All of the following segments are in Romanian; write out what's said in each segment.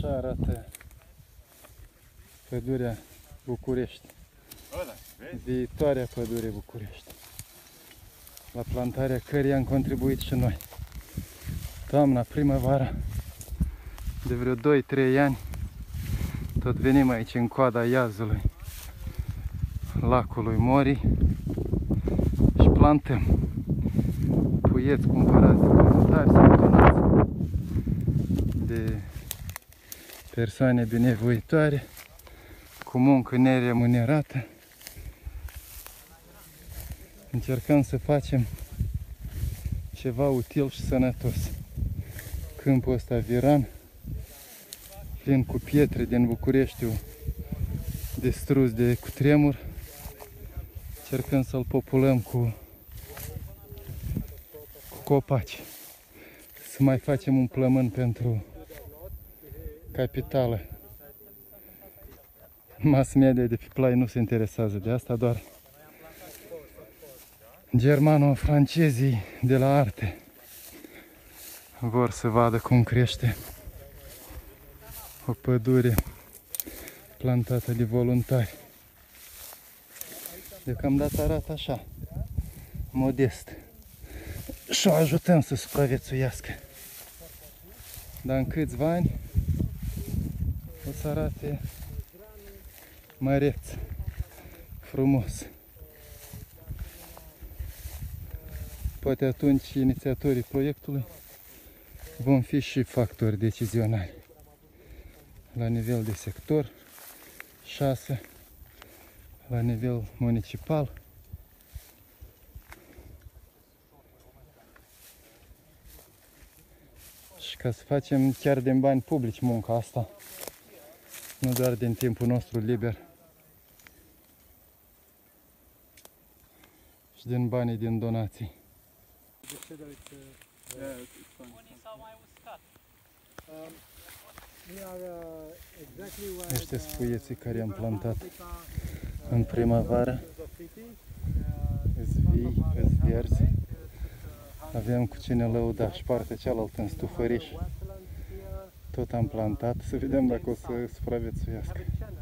Așa arată pădurea București, viitoarea pădure București, la plantarea căreia am contribuit și noi. Toamna, primăvara, de vreo 2-3 ani, tot venim aici în coada iazului lacului Morii și plantăm puieți cumpărați de voluntari sau donați de persoane binevoitoare, cu muncă neremunerată. Încercăm să facem ceva util și sănătos. Câmpul ăsta viran, plin cu pietre din Bucureștiul distrus de cutremur, încercăm să-l populăm cu copaci. Să mai facem un plămân pentru capitală. Mass media de pe Plai nu se interesează de asta, doar germano-francezii de la arte vor să vadă cum crește o pădure plantată de voluntari. Deocamdată arată așa, modest. Și o ajutăm să supraviețuiască. Dar în câțiva ani o să arate măreț, frumos. Poate atunci inițiatorii proiectului vom fi și factori decizionali la nivel de sector 6, la nivel municipal. Și ca să facem chiar din bani publici munca asta, nu doar din timpul nostru liber și din banii din donații. Unii s-au mai uscat. Ăștia sunt puieții care am plantat în primăvară. Îs vii, îs verzi. Avem cu cine lăuda și partea cealaltă în stufăriș. Tot am plantat, să vedem dacă o să supraviețuiască.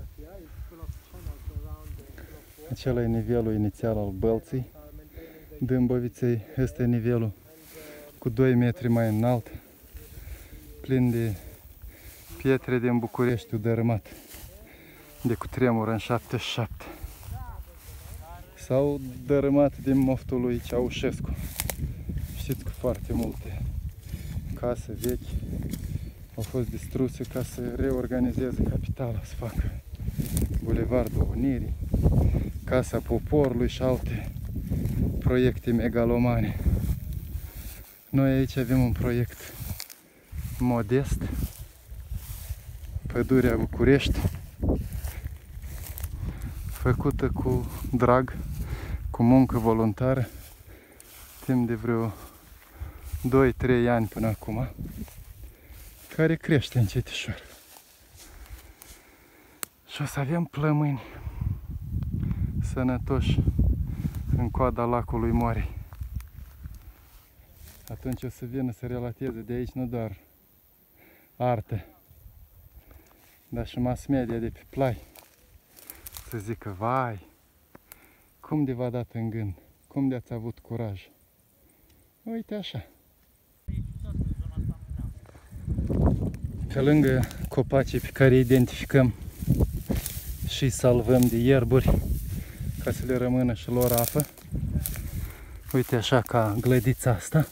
Acela e nivelul inițial al Bălții Dâmboviței. Ăsta e nivelul cu 2 metri mai înalt, plin de pietre din Bucureștiul dărâmat de cutremur în 77. S-au dărâmat din moftul lui Ceaușescu. Știți că foarte multe case vechi au fost distruse ca să reorganizeze capitala, să facă Bulevardul Unirii, Casa Poporului și alte proiecte megalomane. Noi aici avem un proiect modest, pădurea București, făcută cu drag, cu muncă voluntară, timp de vreo 2-3 ani până acum, care crește încetișor. Și o să avem plămâni sănătoși în coada lacului Morii. Atunci o să vină să relateze de aici nu doar artă, dar și mass media de pe Plai. Să zică, vai, cum de v-a dat în gând, cum de ați avut curaj. Uite așa. Pe lângă copacii pe care îi identificăm și îi salvăm de ierburi, ca să le rămână și lor apă. Uite așa ca glădița asta.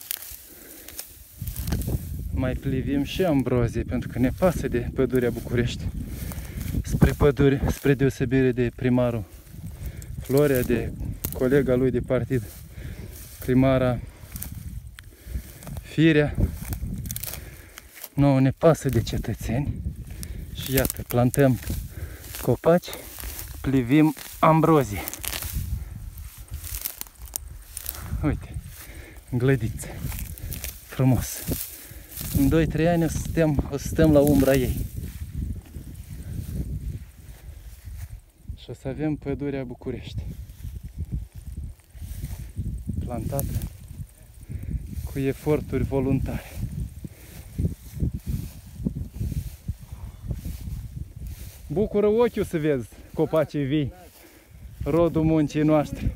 Mai plivim și ambrozie, pentru că ne pasă de pădurea București. Spre pădure, spre deosebire de primarul Florea, de colega lui de partid, primara Firea, nouă ne pasă de cetățeni și iată, plantăm copaci, plivim ambrozie. Uite, glădiță, frumos. În 2-3 ani o să stăm la umbra ei. Și o să avem pădurea București, plantată cu eforturi voluntare. Bucură ochiul să vezi copacii vii, rodul muncii noastre.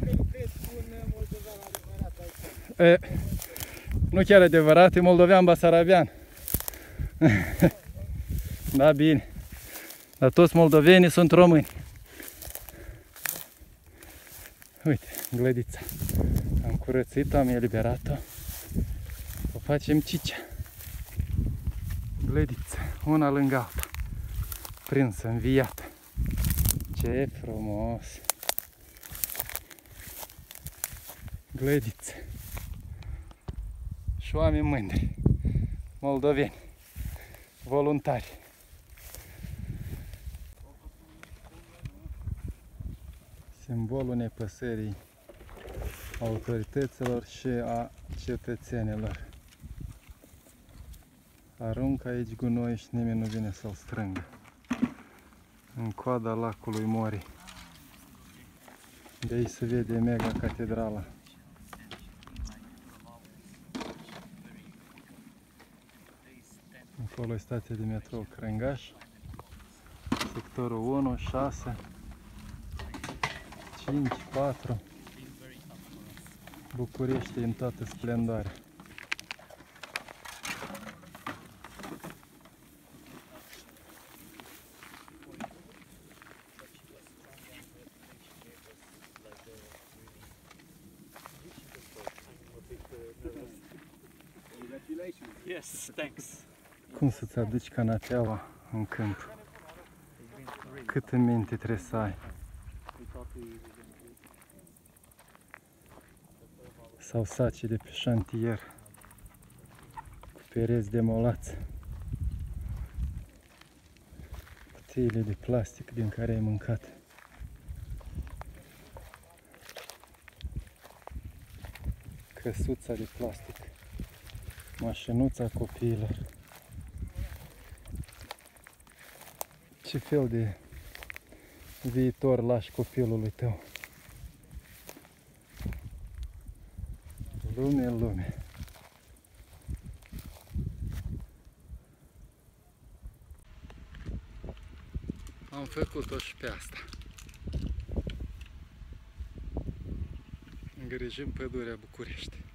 Nu chiar adevărat, e moldovean basarabian. Da, bine. Dar toți moldovenii sunt români. Uite, glădița. Am curățit-o, am eliberat-o. O facem cicea. Glădiță, una lângă alta. Prinsă, înviată. Ce frumos! Glădiță. Și oameni mândri. Moldoveni. Voluntari. Simbolul nepăsării autorităților și a cetățenilor. Aruncă aici gunoi și nimeni nu vine să-l strângă. În coada lacului Mori. De aici se vede mega catedrala. Acolo e stația de metrou Crângaș. Sectorul 1, 6, 5, 4. București în toată splendoarea. Yes, thanks. Cum să-ți aduci canapeaua în câmp? Cât în minte trebuie să ai? Sau saci de pe șantier cu pereți demolați, cutiile de plastic din care ai mâncat, căsuța de plastic, mașinuța copiilor. Ce fel de viitor lași copilului tău? Lume în lume. Am făcut-o și pe asta. Îngrijim pădurea București.